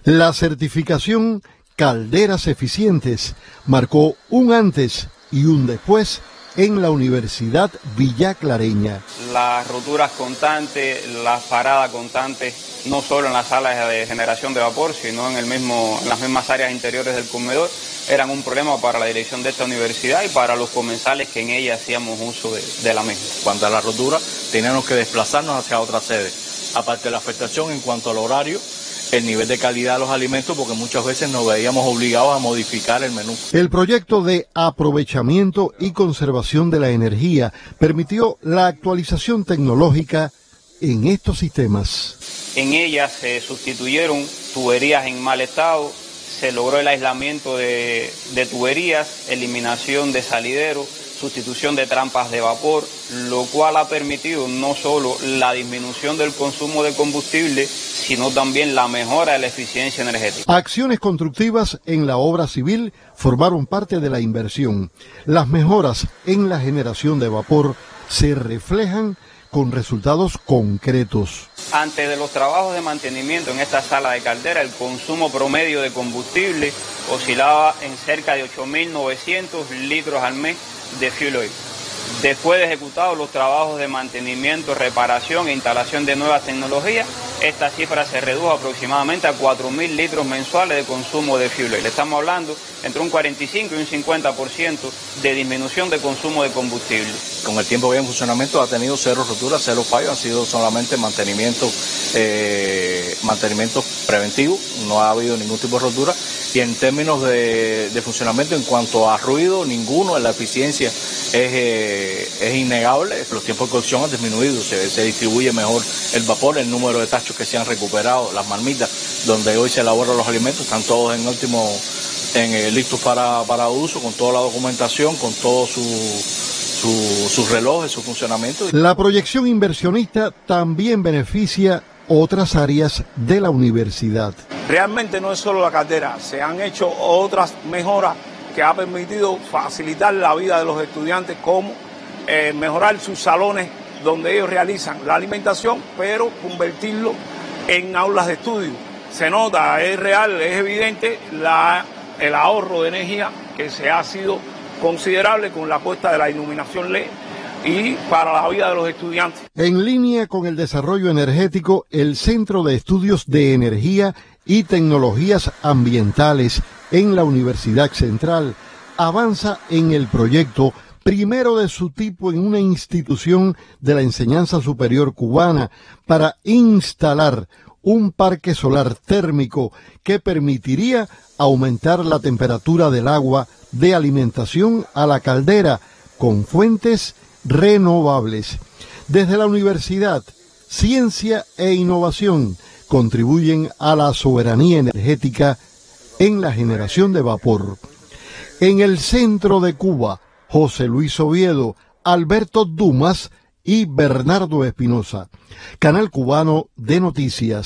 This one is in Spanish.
La certificación Calderas Eficientes marcó un antes y un después en la Universidad Villa Clareña. Las roturas constantes, las paradas constantes, no solo en las salas de generación de vapor, sino en las mismas áreas interiores del comedor, eran un problema para la dirección de esta universidad y para los comensales que en ella hacíamos uso de la misma. Cuando a la rotura teníamos que desplazarnos hacia otra sede. Aparte de la afectación en cuanto al horario, el nivel de calidad de los alimentos, porque muchas veces nos veíamos obligados a modificar el menú. El proyecto de aprovechamiento y conservación de la energía permitió la actualización tecnológica en estos sistemas. En ellas se sustituyeron tuberías en mal estado, se logró el aislamiento de tuberías, eliminación de salideros, sustitución de trampas de vapor, lo cual ha permitido no solo la disminución del consumo de combustible, sino también la mejora de la eficiencia energética. Acciones constructivas en la obra civil formaron parte de la inversión. Las mejoras en la generación de vapor se reflejan con resultados concretos. Antes de los trabajos de mantenimiento en esta sala de caldera, el consumo promedio de combustible oscilaba en cerca de 8.900 litros al mes de fuel oil. Después de ejecutados los trabajos de mantenimiento, reparación e instalación de nuevas tecnologías, esta cifra se redujo aproximadamente a 4.000 litros mensuales de consumo de fuel oil. Estamos hablando entre un 45 y un 50% de disminución de consumo de combustible. Con el tiempo que en funcionamiento ha tenido cero roturas, cero fallos, han sido solamente mantenimientos preventivos, no ha habido ningún tipo de rotura. Y en términos de funcionamiento, en cuanto a ruido, ninguno, la eficiencia es innegable. Los tiempos de cocción han disminuido, se distribuye mejor el vapor, el número de tachos que se han recuperado, las marmitas donde hoy se elaboran los alimentos, están todos listos para uso, con toda la documentación, con todos sus relojes, su funcionamiento. La proyección inversionista también beneficia otras áreas de la universidad. Realmente no es solo la caldera, se han hecho otras mejoras que han permitido facilitar la vida de los estudiantes, como mejorar sus salones donde ellos realizan la alimentación, pero convertirlo en aulas de estudio. Se nota, es real, es evidente el ahorro de energía que se ha sido considerable con la puesta de la iluminación LED y para la vida de los estudiantes. En línea con el desarrollo energético, el Centro de Estudios de Energía y Tecnologías Ambientales en la Universidad Central avanza en el proyecto primero de su tipo en una institución de la enseñanza superior cubana para instalar un parque solar térmico que permitiría aumentar la temperatura del agua de alimentación a la caldera con fuentes renovables. Desde la universidad, ciencia e innovación contribuyen a la soberanía energética en la generación de vapor. En el centro de Cuba, José Luis Oviedo, Alberto Dumas y Bernardo Espinosa. Canal Cubano de Noticias.